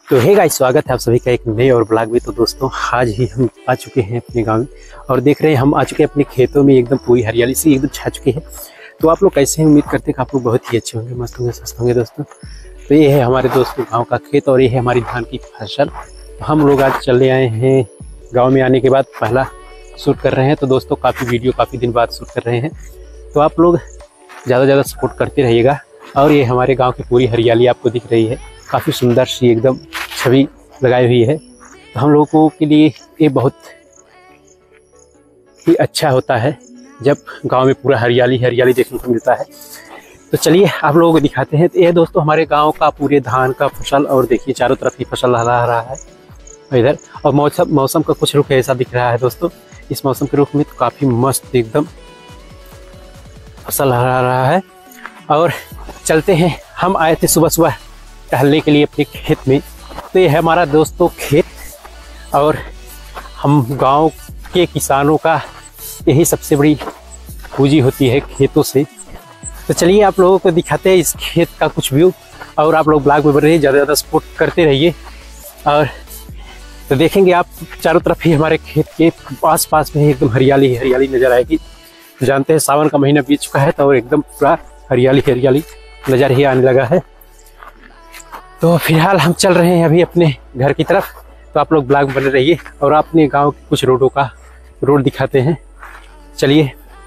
तो hey guys, स्वागत है आप सभी का एक नए और ब्लॉग में। तो दोस्तों आज ही हम आ चुके हैं अपने गांव में और देख रहे हैं हम आ चुके हैं अपने खेतों में। एकदम पूरी हरियाली से एकदम छा चुके हैं। तो आप लोग कैसे हैं? उम्मीद करते हैं कि आप लोग बहुत ही अच्छे होंगे, मस्त होंगे, स्वस्थ होंगे दोस्तों। तो ये है हमारे दोस्तों गाँव का खेत और ये है हमारी धान की फसल। हम लोग आज चले आए हैं गाँव में, आने के बाद पहला शूट कर रहे हैं। तो दोस्तों काफ़ी दिन बाद शूट कर रहे हैं। तो आप लोग ज़्यादा से ज़्यादा सपोर्ट करते रहिएगा। और ये हमारे गांव की पूरी हरियाली आपको दिख रही है, काफ़ी सुंदर सी एकदम छवि लगाई हुई है। तो हम लोगों के लिए ये बहुत ही अच्छा होता है जब गांव में पूरा हरियाली देखने को मिलता है। तो चलिए आप लोगों को दिखाते हैं। तो ये दोस्तों हमारे गांव का पूरे धान का फसल, और देखिए चारों तरफ की फसल लहरा रहा है इधर। और मौसम का कुछ रुख ऐसा दिख रहा है दोस्तों। इस मौसम के रुख में तो काफ़ी मस्त एकदम फसल लहरा रहा है। और चलते हैं, हम आए थे सुबह टहलने के लिए अपने खेत में। तो ये है हमारा दोस्तों खेत, और हम गांव के किसानों का यही सबसे बड़ी पूंजी होती है खेतों से। तो चलिए आप लोगों को दिखाते हैं इस खेत का कुछ व्यू। और आप लोग ब्लॉग में बन रहे हैं, ज़्यादा से ज़्यादा सपोर्ट करते रहिए। और तो देखेंगे आप चारों तरफ ही हमारे खेत के आस-पास में एकदम हरियाली नज़र आएगी। जानते हैं सावन का महीना बीत चुका है तो एकदम पूरा हरियाली नज़र ही आने लगा है। तो फिलहाल हम चल रहे हैं अभी अपने घर की तरफ। तो आप लोग ब्लॉग बने रहिए और अपने गांव के कुछ रोड दिखाते हैं। चलिए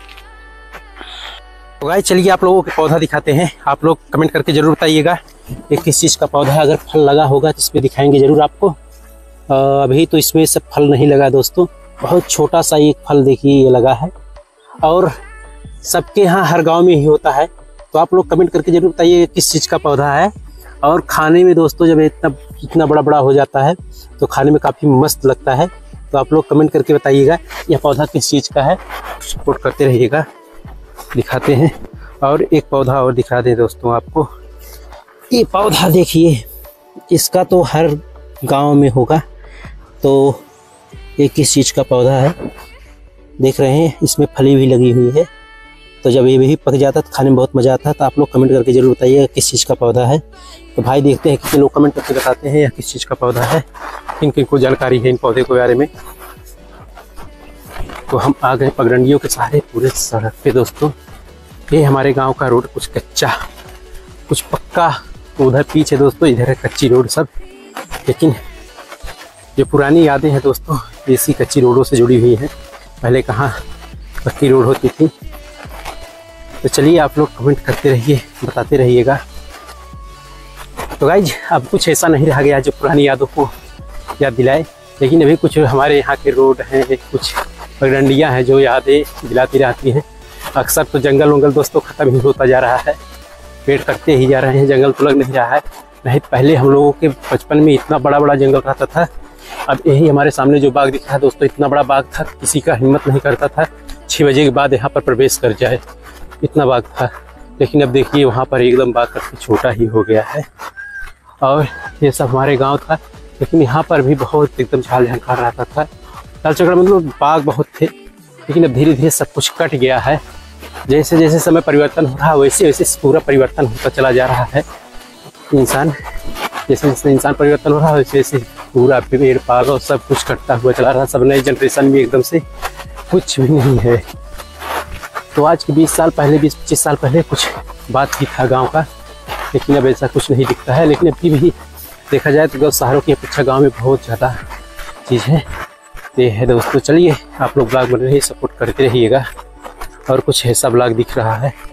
तो गाइस, चलिए आप लोगों के पौधा दिखाते हैं। आप लोग कमेंट करके ज़रूर बताइएगा ये किस चीज़ का पौधा है। अगर फल लगा होगा तो इसमें दिखाएंगे ज़रूर आपको। अभी तो इसमें सब फल नहीं लगा दोस्तों, बहुत छोटा सा एक फल देखिए ये लगा है। और सबके यहाँ हर गाँव में ही होता है। तो आप लोग कमेंट करके ज़रूर बताइए किस चीज़ का पौधा है। और खाने में दोस्तों जब इतना बड़ा हो जाता है तो खाने में काफ़ी मस्त लगता है। तो आप लोग कमेंट करके बताइएगा यह पौधा किस चीज़ का है। सपोर्ट करते रहिएगा। दिखाते हैं और एक पौधा और दिखा दें दोस्तों आपको। ये पौधा देखिए, इसका तो हर गांव में होगा। तो ये किस चीज़ का पौधा है देख रहे हैं, इसमें फली भी लगी हुई है। तो जब ये भी पक जाता तो खाने में बहुत मज़ा आता है। तो आप लोग कमेंट करके ज़रूर बताइएगा किस चीज़ का पौधा है। तो भाई देखते हैं कितने लोग कमेंट करके बताते हैं यह किस चीज़ का पौधा है, किन को जानकारी है इन पौधे के बारे में। तो हम आ गए पगडंडियों के सहारे पूरे सड़क पे दोस्तों। ये हमारे गांव का रोड कुछ कच्चा कुछ पक्का, उधर पीछे दोस्तों इधर है कच्ची रोड सब। लेकिन ये पुरानी यादें हैं दोस्तों, इसी कच्ची रोडों से जुड़ी हुई हैं। पहले कहाँ पक्की रोड होती थी। तो चलिए आप लोग कमेंट करते रहिए, बताते रहिएगा। तो गाइज अब कुछ ऐसा नहीं रह गया जो पुरानी यादों को याद दिलाए। लेकिन अभी कुछ हमारे यहाँ के रोड हैं, कुछ पगडंडियाँ हैं जो यादें दिलाती रहती हैं। अक्सर तो जंगल दोस्तों ख़त्म ही होता जा रहा है, पेड़ कटते ही जा रहे हैं, जंगल तो लग नहीं रहा है। नहीं पहले हम लोगों के बचपन में इतना बड़ा जंगल रहता था। अब यही हमारे सामने जो बाग दिख रहा है दोस्तों, इतना बड़ा बाग था, किसी का हिम्मत नहीं करता था 6 बजे के बाद यहाँ पर प्रवेश कर जाए, इतना बाग था। लेकिन अब देखिए वहाँ पर एकदम बाग काफ़ी छोटा ही हो गया है। और ये सब हमारे गांव था, लेकिन यहाँ पर भी बहुत एकदम झाल झंकार रहता था। लाल चक्र मतलब बाग बहुत थे। लेकिन अब धीरे धीरे सब कुछ कट गया है। जैसे जैसे समय परिवर्तन हो रहा है वैसे वैसे पूरा परिवर्तन होता चला जा रहा है। जैसे जैसे इंसान परिवर्तन हो रहा है वैसे वैसे पूरा पेड़ पौधा सब कुछ कटता हुआ चला रहा है। सब नई जनरेशन में एकदम से कुछ भी नहीं है। तो आज के 20-25 साल पहले कुछ बात ही था गांव का, लेकिन अब ऐसा कुछ नहीं दिखता है। लेकिन अभी भी देखा जाए तो शहरों की अपेक्षा गांव में बहुत ज़्यादा चीज़ है। ये है दोस्तों। चलिए आप लोग ब्लॉग बन रहे हैं, सपोर्ट करते रहिएगा। और कुछ ऐसा ब्लॉग दिख रहा है